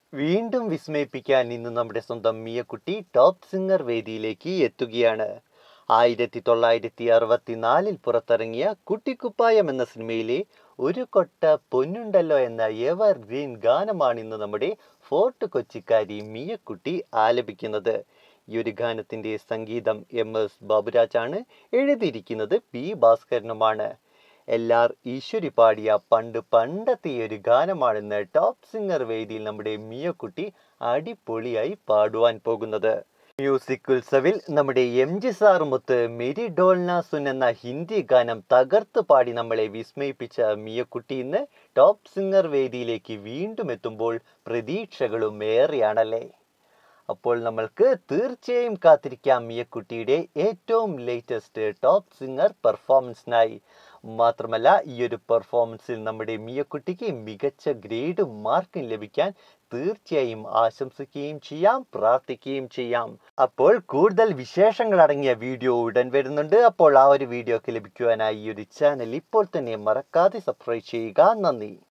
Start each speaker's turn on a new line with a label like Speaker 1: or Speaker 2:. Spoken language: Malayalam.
Speaker 1: വീണ്ടും വിസ്മയിപ്പിക്കാൻ ഇന്ന് നമ്മുടെ സ്വന്തം മിയക്കുട്ടി ടോപ്പ് സിംഗർ വേദിയിലേക്ക് എത്തുകയാണ്. 1964 പുറത്തിറങ്ങിയ കുട്ടിക്കുപ്പായം എന്ന സിനിമയിലെ ഒരു കൊട്ട പൊന്നുണ്ടല്ലോ എന്ന എവർ ഗ്രീൻ ഗാനമാണ് ഇന്ന് നമ്മുടെ ഫോർട്ട് കൊച്ചിക്കാരി മിയക്കുട്ടി ആലപിക്കുന്നത്. ഈ ഒരു ഗാനത്തിന്റെ സംഗീതം MS ബാബുരാജാണ്, എഴുതിയിരിക്കുന്നത് P ഭാസ്കരനുമാണ്. LR ഈശ്വരി പാടിയ പണ്ടത്തെ ഒരു ഗാനമാണെന്ന് ടോപ്പ് സിംഗർ വേദിയിൽ നമ്മുടെ മിയക്കുട്ടി അടിപൊളിയായി പാടുവാൻ പോകുന്നത്. മ്യൂസിക് ഉത്സവിൽ നമ്മുടെ MG സാറുമൊത്ത് മെരി ഡോൾന സുൻ എന്ന ഹിന്ദി ഗാനം തകർത്ത് പാടി നമ്മളെ വിസ്മയിപ്പിച്ച മിയക്കുട്ടി ഇന്ന് ടോപ്പ് സിംഗർ വേദിയിലേക്ക് വീണ്ടും എത്തുമ്പോൾ പ്രതീക്ഷകളും ഏറെയാണല്ലേ. അപ്പോൾ നമ്മൾക്ക് തീർച്ചയായും കാത്തിരിക്കാം മിയക്കുട്ടിയുടെ ഏറ്റവും ലേറ്റസ്റ്റ് ടോപ്പ് സിംഗർ പെർഫോമൻസിനായി. മാത്രമല്ല, ഈ ഒരു പെർഫോമൻസിൽ നമ്മുടെ മിയക്കുട്ടിക്ക് മികച്ച ഗ്രേഡും മാർക്കും ലഭിക്കാൻ തീർച്ചയായും ആശംസിക്കുകയും ചെയ്യാം, പ്രാർത്ഥിക്കുകയും ചെയ്യാം. അപ്പോൾ കൂടുതൽ വിശേഷങ്ങൾ അടങ്ങിയ വീഡിയോ ഉടൻ വരുന്നുണ്ട്. അപ്പോൾ ആ ഒരു വീഡിയോക്ക് ലഭിക്കുവാനായി ഈ ഒരു ചാനൽ ഇപ്പോൾ തന്നെ മറക്കാതെ സബ്സ്ക്രൈബ് ചെയ്യുക. നന്ദി.